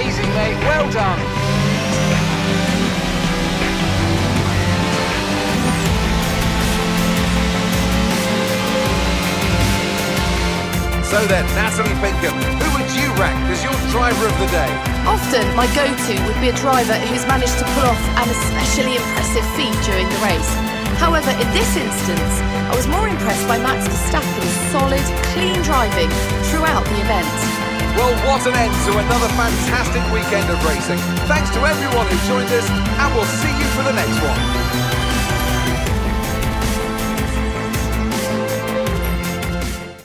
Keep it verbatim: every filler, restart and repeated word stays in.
Amazing, mate. Well done. So then, Natalie Pinkham, who would you rank as your driver of the day? Often, my go-to would be a driver who's managed to pull off an especially impressive feat during the race. However, in this instance, I was more impressed by Max Verstappen's solid, clean driving throughout the event. Well, what an end to another fantastic weekend of racing. Thanks to everyone who joined us, and we'll see you for the next one.